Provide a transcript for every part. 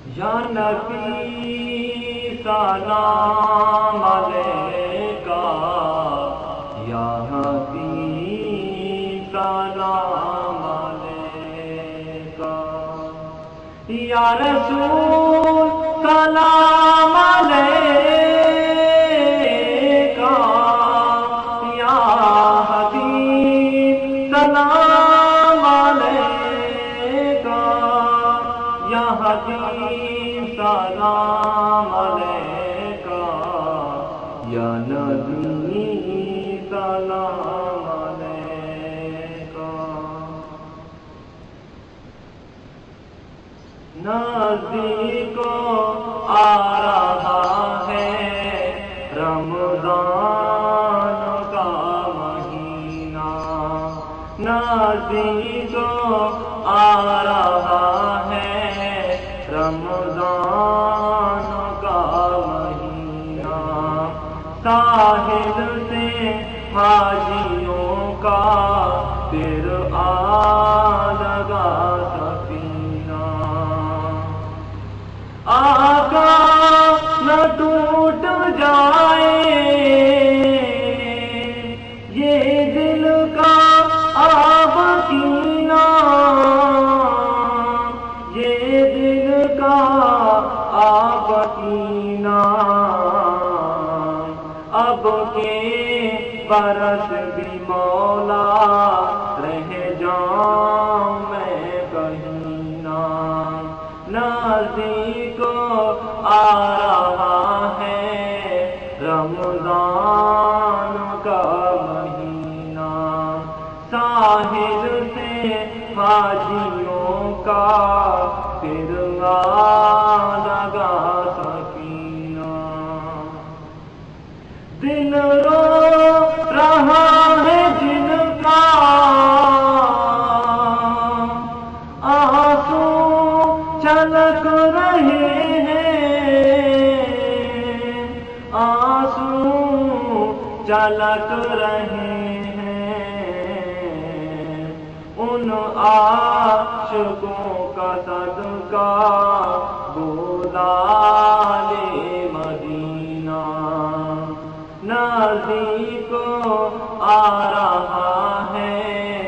یا نبی سلام علیکہ، یا حبیب سلام علیکہ، یا رسول سلام علیکہ، یا حبیب سلام علیکہ، یا حبیب سلام علیکہ، یا نبی سلام علیکہ۔ نزدیک آ رہا ہے رمضان کا مہینہ، نزدیک آ رہا ہے رمضان کا مہینہ، ساحل سے حاجیوں کا پھر آ لگا سفینہ، آقا نہ ٹوٹ جائے یہ دل کا آب کینہ، یہ دل کا آب کینہ، اب کے برس بھی مولا رہ جاؤں میں کہیں نہ، نزدیک آ رہا ہے رمضان کا مہینہ، ساحل سے حاجیوں کا پھر آ لگا سفینہ، دل رو رہا ہے جن کا آنسو چھلک رہے ہیں، آنسو چھلک رہے ہیں، ان عاشقوں کا صدقہ گودال مدینہ، نزدیک آ رہا ہے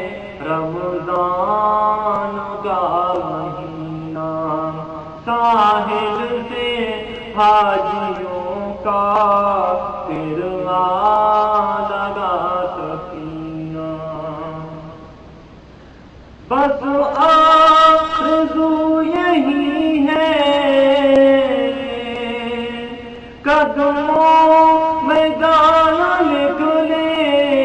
رمضان کا مہینہ، ساحل سے حاجیوں کا پھر آ لگا سفینہ، بس آرزو یہی ہے قدموں میں جان نکلے،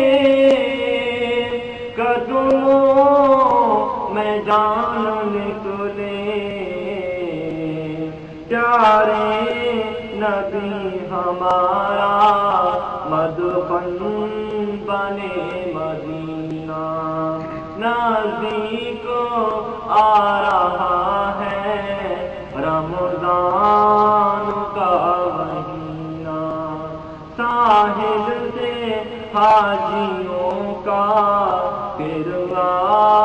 قدموں میں جان نکلے، پیارے نبی ہمارا مدفن بنے مدینہ، نزدیک آ رہا ہے رمضان کا مہینہ، ساحل سے حاجیوں کا پھر آ